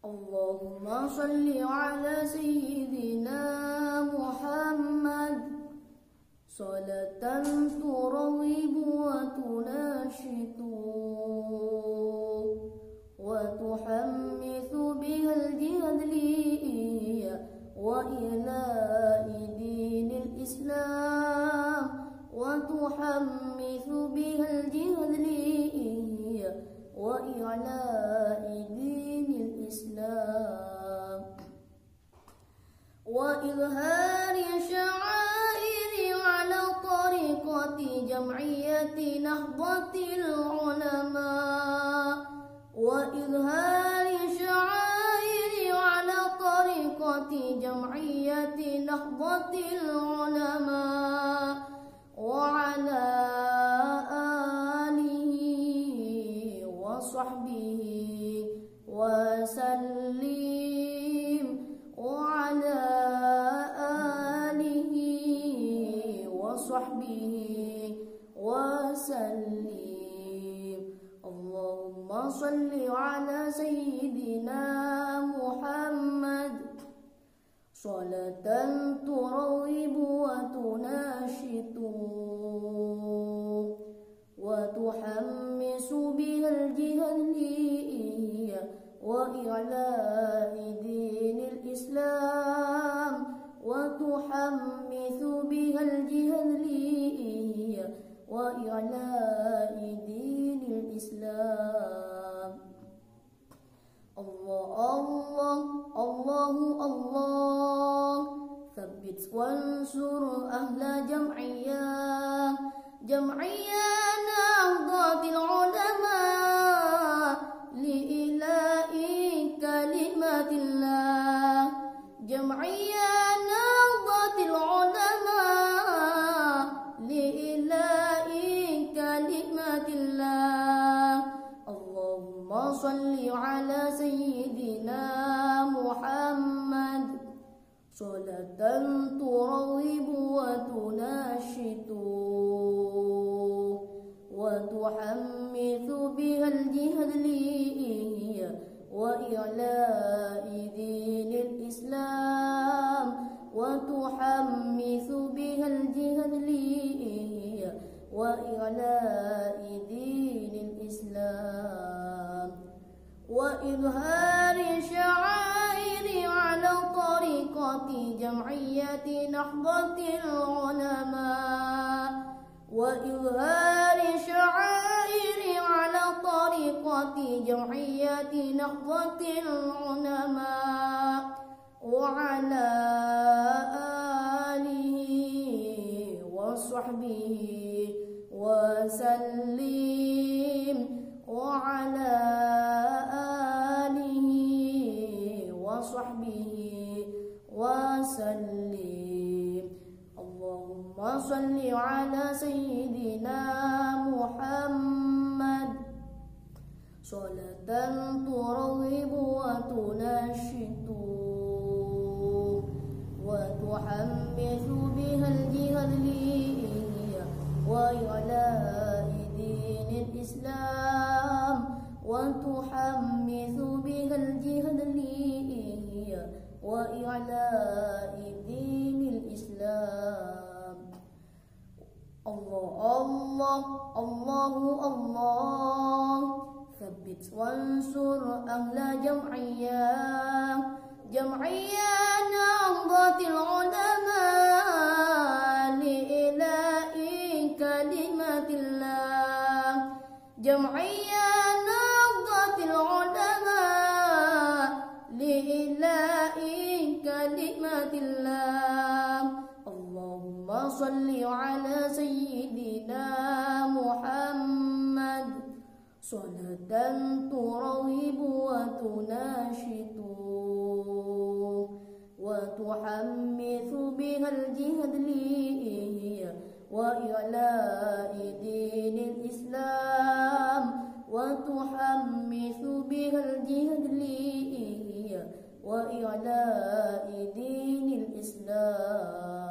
اللهم صل على سيدنا محمد صلاة ترغب وتناشط وتحمس بها الجهاد وإعلاء دين الإسلام وتحمس بها الجهاد وإعلاء دين الإسلام وإظهار شعائر على طريقة جمعية نهضة العلماء وإظهار شعائر على طريقة جمعية نهضة العلماء وعلى آله وصحبه وسلم وعلى آله وصحبه وسلم. اللهم صل على سيدنا محمد صلاة ترغب وتناشط وتحمس بها الجهاد وإعلاء دين الإسلام وتحمس بها الجهاد وإعلاء دين الإسلام. الله الله الله الله ثبت وانصر أهل جمعية نهضة العلماء لإعلاء كلمة الله جمعية نهضة العلماء لإعلاء كلمة الله. اللهم صل على سيدنا محمد صلاة ترغب وتناشط وتحمس بها الجهاد وإعلاء دين الإسلام وتحمس بها الجهاد وإعلاء دين الإسلام وإظهار شعائر على طريقة جمعية نهضة العلماء وإظهار شعائر على طريقة جمعية نهضة العلماء وعلى آله وصحبه وسلم وعلى آله وصحبه وسلم. اللهم صل على سيدنا محمد صلاة ترغب وتناشط وتحمس بها الجهاد وإعلاء دين الإسلام وتحمس بها الجهاد وإعلاء دين الإسلام. الله الله الله الله ثبت وانصر أهل جمعية نهضة العلماء لإعلاء كلمة الله جمعية نهضة العلماء لإعلاء كلمة الله. اللهم صل على سيدنا محمد صلاة ترغب وتناشط وتحمس بها الجهاد وإعلاء دين الإسلام وتحمس بها الجهاد وإعلاء دين الإسلام.